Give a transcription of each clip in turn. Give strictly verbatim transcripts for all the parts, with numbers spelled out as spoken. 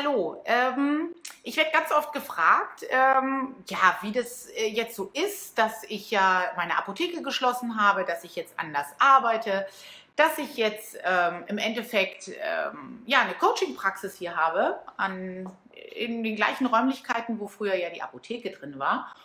hallo. Ähm, ich werde ganz oft gefragt, ähm, ja, wie das äh, jetzt so ist, dass ich ja meine Apotheke geschlossen habe, dass ich jetzt anders arbeite, dass ich jetzt ähm, im Endeffekt ähm, ja, eine Coaching-Praxis hier habe, an, in den gleichen Räumlichkeiten, wo früher ja die Apotheke drin war.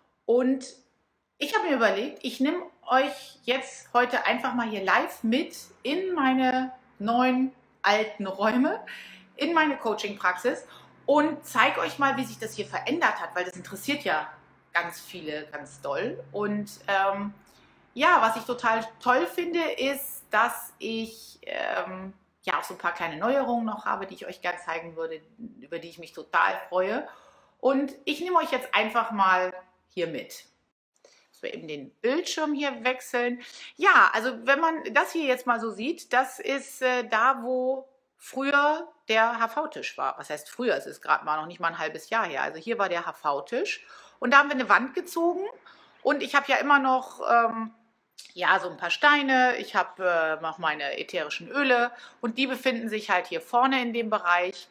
Und ich habe mir überlegt, ich nehme euch jetzt heute einfach mal hier live mit in meine neuen alten Räume, in meine Coaching-Praxis und zeige euch mal, wie sich das hier verändert hat, weil das interessiert ja ganz viele ganz doll. Und ähm, ja, was ich total toll finde, ist, dass ich ähm, ja auch so ein paar kleine Neuerungen noch habe, die ich euch gerne zeigen würde, über die ich mich total freue. Und ich nehme euch jetzt einfach mal hier mit. Wir eben den Bildschirm hier wechseln. Ja, also wenn man das hier jetzt mal so sieht, das ist äh, da, wo früher der H V-Tisch war. Was heißt früher? Es ist gerade mal noch nicht mal ein halbes Jahr her. Also hier war der H V-Tisch und da haben wir eine Wand gezogen und ich habe ja immer noch ähm, ja, so ein paar Steine. Ich habe äh, noch meine ätherischen Öle und die befinden sich halt hier vorne in dem Bereich.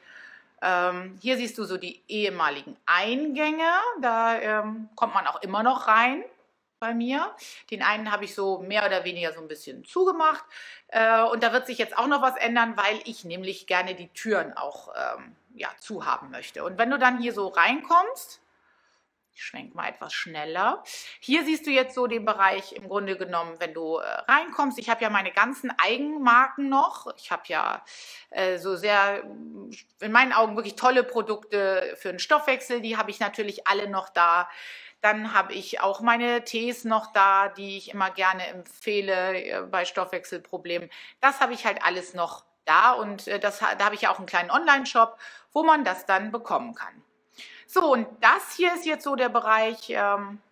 Ähm, hier siehst du so die ehemaligen Eingänge. Da ähm, kommt man auch immer noch rein bei mir. Den einen habe ich so mehr oder weniger so ein bisschen zugemacht. Äh, und da wird sich jetzt auch noch was ändern, weil ich nämlich gerne die Türen auch ähm, ja, zu haben möchte. Und wenn du dann hier so reinkommst, ich schwenke mal etwas schneller. Hier siehst du jetzt so den Bereich im Grunde genommen, wenn du äh, reinkommst. Ich habe ja meine ganzen Eigenmarken noch. Ich habe ja äh, so sehr, in meinen Augen wirklich tolle Produkte für den Stoffwechsel. Die habe ich natürlich alle noch da. Dann habe ich auch meine Tees noch da, die ich immer gerne empfehle äh, bei Stoffwechselproblemen. Das habe ich halt alles noch da und äh, das, da habe ich ja auch einen kleinen Online-Shop, wo man das dann bekommen kann. So, und das hier ist jetzt so der Bereich, ähm,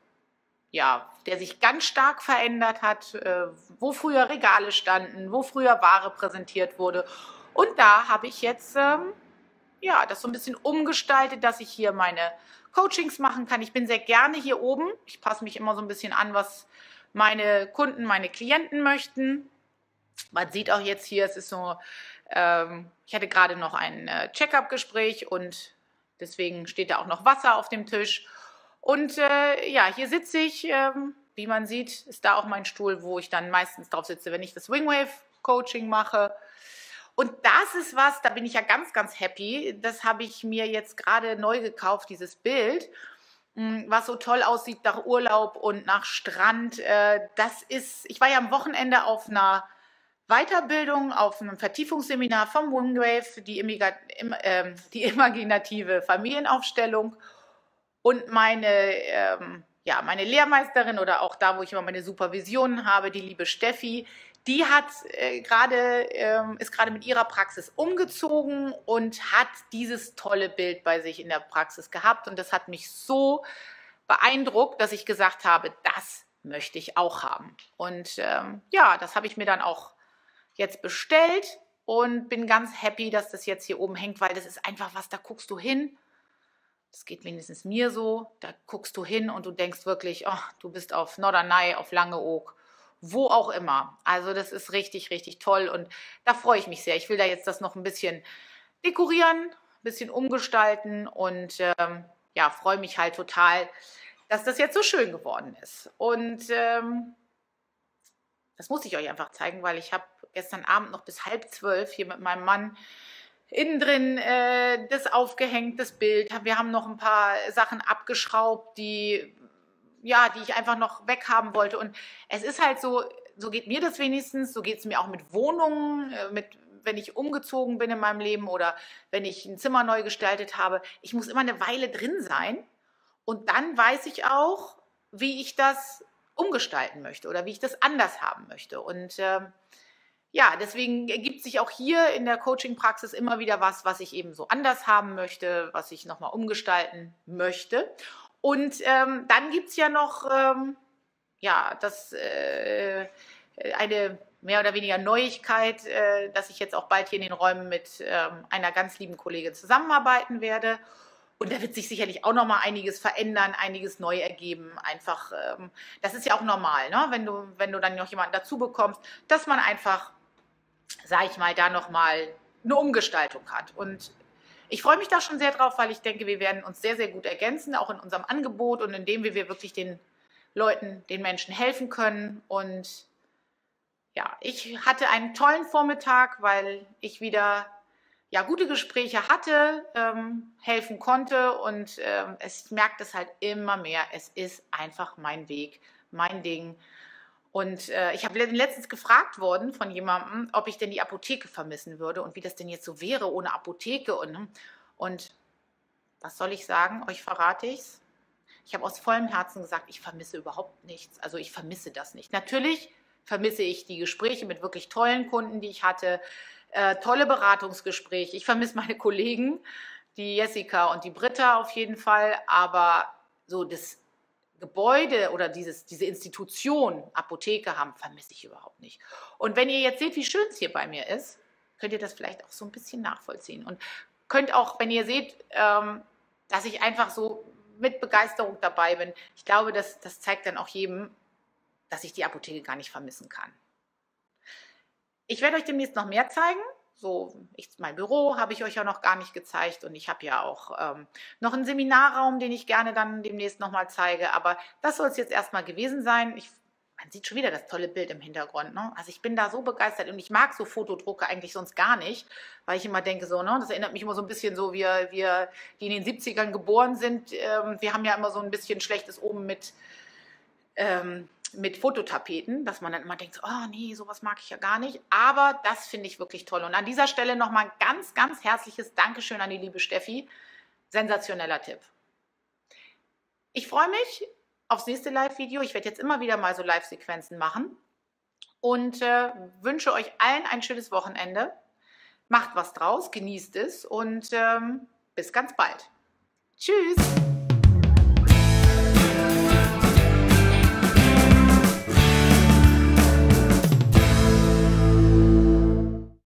ja, der sich ganz stark verändert hat, äh, wo früher Regale standen, wo früher Ware präsentiert wurde. Und da habe ich jetzt ähm, ja, das so ein bisschen umgestaltet, dass ich hier meine Coachings machen kann. Ich bin sehr gerne hier oben. Ich passe mich immer so ein bisschen an, was meine Kunden, meine Klienten möchten. Man sieht auch jetzt hier, es ist so, ähm, ich hatte gerade noch ein äh, Check-up-Gespräch und deswegen steht da auch noch Wasser auf dem Tisch. Und äh, ja, hier sitze ich, ähm, wie man sieht, ist da auch mein Stuhl, wo ich dann meistens drauf sitze, wenn ich das Wingwave-Coaching mache. Und das ist was, da bin ich ja ganz, ganz happy. Das habe ich mir jetzt gerade neu gekauft, dieses Bild, was so toll aussieht nach Urlaub und nach Strand. Das ist, ich war ja am Wochenende auf einer Weiterbildung, auf einem Vertiefungsseminar vom Wingwave, die, äh, die imaginative Familienaufstellung. Und meine, ähm, ja, meine Lehrmeisterin oder auch da, wo ich immer meine Supervisionen habe, die liebe Steffi, die hat äh, gerade, ähm, ist gerade mit ihrer Praxis umgezogen und hat dieses tolle Bild bei sich in der Praxis gehabt. Und das hat mich so beeindruckt, dass ich gesagt habe, das möchte ich auch haben. Und ähm, ja, das habe ich mir dann auch jetzt bestellt und bin ganz happy, dass das jetzt hier oben hängt, weil das ist einfach was, da guckst du hin. Das geht mindestens mir so. Da guckst du hin und du denkst wirklich, oh, du bist auf Norderney, auf Langeoog, wo auch immer. Also das ist richtig, richtig toll und da freue ich mich sehr. Ich will da jetzt das noch ein bisschen dekorieren, ein bisschen umgestalten und ähm, ja, freue mich halt total, dass das jetzt so schön geworden ist. Und ähm, das muss ich euch einfach zeigen, weil ich habe gestern Abend noch bis halb zwölf hier mit meinem Mann innen drin äh, das aufgehängt, das Bild. Wir haben noch ein paar Sachen abgeschraubt, die, ja, die ich einfach noch weghaben wollte. Und es ist halt so, so geht mir das wenigstens, so geht es mir auch mit Wohnungen, äh, mit, wenn ich umgezogen bin in meinem Leben oder wenn ich ein Zimmer neu gestaltet habe. Ich muss immer eine Weile drin sein und dann weiß ich auch, wie ich das umgestalten möchte oder wie ich das anders haben möchte. Und äh, ja, deswegen ergibt sich auch hier in der Coaching-Praxis immer wieder was, was ich eben so anders haben möchte, was ich nochmal umgestalten möchte. Und ähm, dann gibt es ja noch ähm, ja, das, äh, eine mehr oder weniger Neuigkeit, äh, dass ich jetzt auch bald hier in den Räumen mit ähm, einer ganz lieben Kollegin zusammenarbeiten werde. Und da wird sich sicherlich auch noch mal einiges verändern, einiges neu ergeben. Einfach, ähm, das ist ja auch normal, ne? Wenn du, wenn du dann noch jemanden dazu bekommst, dass man einfach, sage ich mal, da noch mal eine Umgestaltung hat. Und ich freue mich da schon sehr drauf, weil ich denke, wir werden uns sehr, sehr gut ergänzen, auch in unserem Angebot und in dem, wie wir wirklich den Leuten, den Menschen helfen können. Und ja, ich hatte einen tollen Vormittag, weil ich wieder ja, gute Gespräche hatte, ähm, helfen konnte und ähm, ich merke das halt immer mehr. Es ist einfach mein Weg, mein Ding. Und äh, ich habe letztens gefragt worden von jemandem, ob ich denn die Apotheke vermissen würde und wie das denn jetzt so wäre ohne Apotheke. Und, und was soll ich sagen? Euch verrate ich's. Ich habe aus vollem Herzen gesagt, ich vermisse überhaupt nichts. Also ich vermisse das nicht. Natürlich vermisse ich die Gespräche mit wirklich tollen Kunden, die ich hatte, äh, tolle Beratungsgespräche. Ich vermisse meine Kollegen, die Jessica und die Britta auf jeden Fall, aber so das Gebäude oder dieses, diese Institution, Apotheke haben, vermisse ich überhaupt nicht. Und wenn ihr jetzt seht, wie schön es hier bei mir ist, könnt ihr das vielleicht auch so ein bisschen nachvollziehen. Und könnt auch, wenn ihr seht, ähm, dass ich einfach so mit Begeisterung dabei bin, ich glaube, das, das zeigt dann auch jedem, dass ich die Apotheke gar nicht vermissen kann. Ich werde euch demnächst noch mehr zeigen. So, ich, mein Büro habe ich euch ja noch gar nicht gezeigt und ich habe ja auch ähm, noch einen Seminarraum, den ich gerne dann demnächst nochmal zeige. Aber das soll es jetzt erstmal gewesen sein. Ich, man sieht schon wieder das tolle Bild im Hintergrund. Ne? Also ich bin da so begeistert und ich mag so Fotodrucke eigentlich sonst gar nicht, weil ich immer denke so, ne, das erinnert mich immer so ein bisschen so, wir, wir die in den siebzigern geboren sind. Ähm, wir haben ja immer so ein bisschen schlechtes Oben mit... Ähm, mit Fototapeten, dass man dann immer denkt, oh nee, sowas mag ich ja gar nicht, aber das finde ich wirklich toll. Und an dieser Stelle nochmal ein ganz, ganz herzliches Dankeschön an die liebe Steffi. Sensationeller Tipp. Ich freue mich aufs nächste Live-Video. Ich werde jetzt immer wieder mal so Live-Sequenzen machen und äh, wünsche euch allen ein schönes Wochenende. Macht was draus, genießt es und ähm, bis ganz bald. Tschüss!